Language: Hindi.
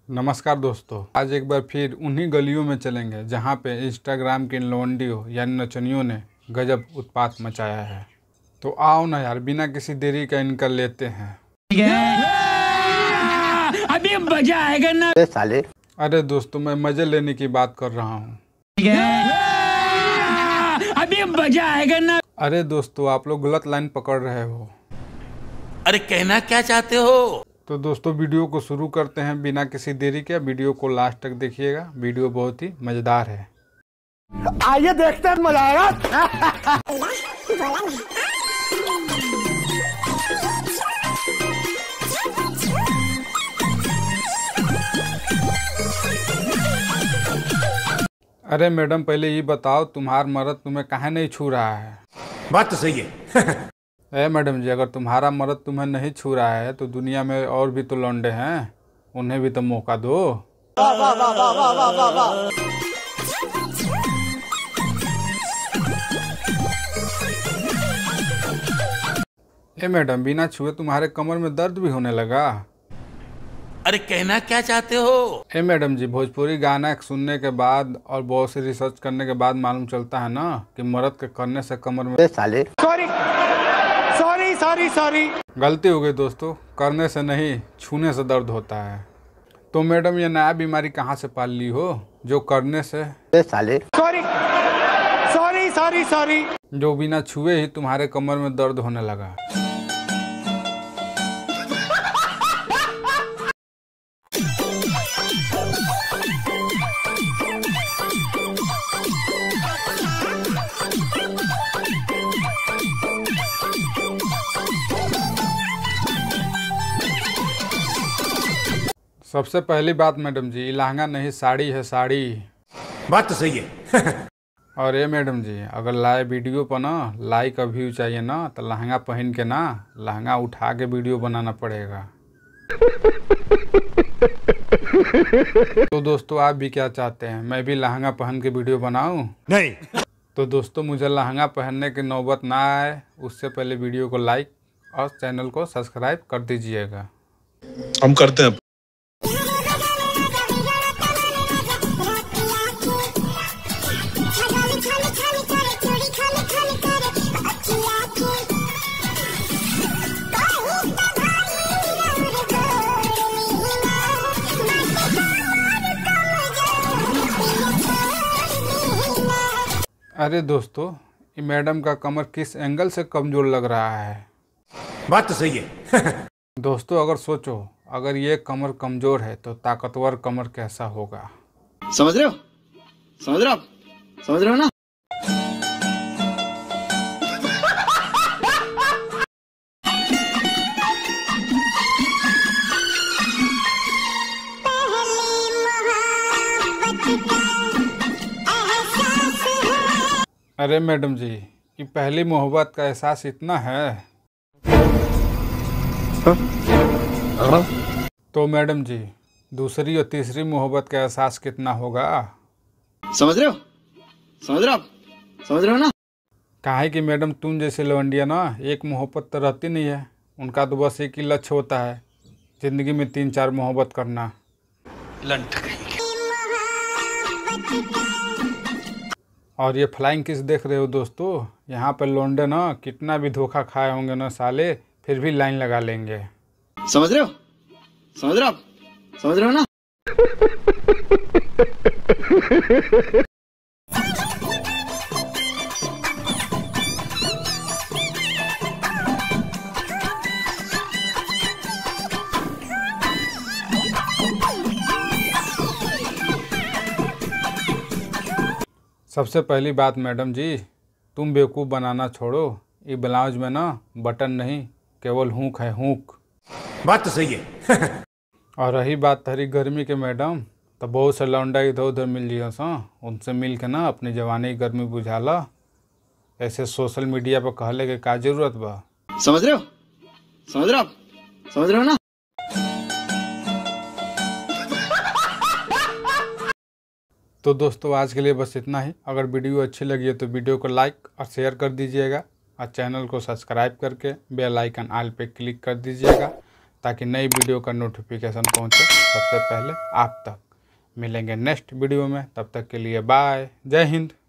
नमस्कार दोस्तों, आज एक बार फिर उन्हीं गलियों में चलेंगे जहां पे इंस्टाग्राम की लौंडियों यानी नचनियों ने गजब उत्पात मचाया है। तो आओ ना यार, बिना किसी देरी का इनका लेते हैं। अभी मजा आएगा ना साले। अरे दोस्तों, मैं मजे लेने की बात कर रहा हूँ। अभी मजा आएगा ना। अरे दोस्तों, आप लोग गलत लाइन पकड़ रहे हो। अरे कहना क्या चाहते हो? तो दोस्तों, वीडियो को शुरू करते हैं बिना किसी देरी के। वीडियो को लास्ट तक देखिएगा, वीडियो बहुत ही मजेदार है। आइए देखते हैं, मजा आएगा। अरे मैडम, पहले ये बताओ, तुम्हारा मर्द तुम्हें काहे नहीं छू रहा है? बात तो सही है। ए मैडम जी, अगर तुम्हारा मर्द तुम्हें नहीं छू रहा है तो दुनिया में और भी तो लौंडे हैं, उन्हें भी तो मौका दो। ए मैडम, बिना छुए तुम्हारे कमर में दर्द भी होने लगा? अरे कहना क्या चाहते हो? ए मैडम जी, भोजपुरी गाना सुनने के बाद और बहुत से रिसर्च करने के बाद मालूम चलता है ना कि मर्द के करने से कमर में साले। सॉरी। गलती हो गई दोस्तों, करने से नहीं छूने से दर्द होता है। तो मैडम, ये नया बीमारी कहाँ से पाल ली हो जो करने से साले। सॉरी। जो बिना छुए ही तुम्हारे कमर में दर्द होने लगा? सबसे पहली बात मैडम जी, लहंगा नहीं साड़ी है, साड़ी। बात तो सही है। और ये मैडम जी, अगर लाए वीडियो पर ना लाइक का व्यू चाहिए ना तो लहंगा पहन के ना लहंगा उठा के वीडियो बनाना पड़ेगा। तो दोस्तों, आप भी क्या चाहते हैं, मैं भी लहंगा पहन के वीडियो बनाऊं? नहीं। तो दोस्तों, मुझे लहंगा पहनने की नौबत ना आए उससे पहले वीडियो को लाइक और चैनल को सब्सक्राइब कर दीजिएगा। हम करते हैं। अरे दोस्तों, ये मैडम का कमर किस एंगल से कमजोर लग रहा है? बात तो सही है। दोस्तों, अगर सोचो, अगर ये कमर कमजोर है तो ताकतवर कमर कैसा होगा? समझ रहे हो ना। अरे मैडम जी, ये पहली मोहब्बत का एहसास इतना है? तो मैडम जी, दूसरी और तीसरी मोहब्बत का एहसास कितना होगा? समझ रहे हो ना। काहे कि मैडम, तुम जैसे लवंडिया ना एक मोहब्बत तो रहती नहीं है, उनका तो बस एक ही लक्ष्य होता है, जिंदगी में 3-4 मोहब्बत करना। और ये फ्लाइंग किस देख रहे हो दोस्तों? यहाँ पर लौंडे ना कितना भी धोखा खाए होंगे ना साले, फिर भी लाइन लगा लेंगे। समझ रहे हो ना। सबसे पहली बात मैडम जी, तुम बेवकूफ़ बनाना छोड़ो। ये ब्लाउज में ना बटन नहीं, केवल हुक है, हुक। बात तो सही है। और रही बात तहरी गर्मी के मैडम, तो बहुत से लौंडा इधर उधर मिल जियो सो, उनसे मिल के ना अपनी जवानी की गर्मी बुझा ला। ऐसे सोशल मीडिया पर कहले के का जरूरत बा? समझ रहे हो ना। तो दोस्तों, आज के लिए बस इतना ही। अगर वीडियो अच्छी लगी है तो वीडियो को लाइक और शेयर कर दीजिएगा और चैनल को सब्सक्राइब करके बेल आइकन ऑल पे क्लिक कर दीजिएगा ताकि नई वीडियो का नोटिफिकेशन पहुंचे सबसे पहले आप तक। मिलेंगे नेक्स्ट वीडियो में, तब तक के लिए बाय, जय हिंद।